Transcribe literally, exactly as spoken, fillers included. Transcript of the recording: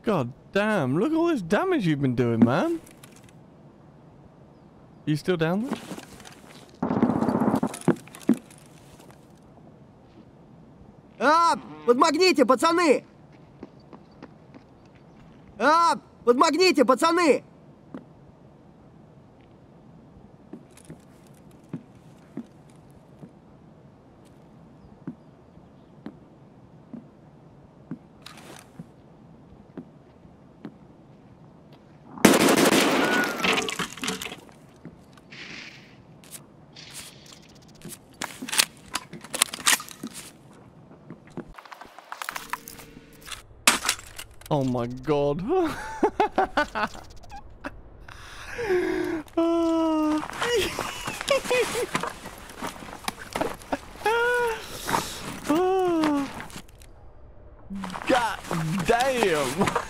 God damn, look at all this damage you've been doing, man. You still down there? А, подмогните, пацаны! А, подмогните, пацаны! Oh my god. Oh. Oh. God damn.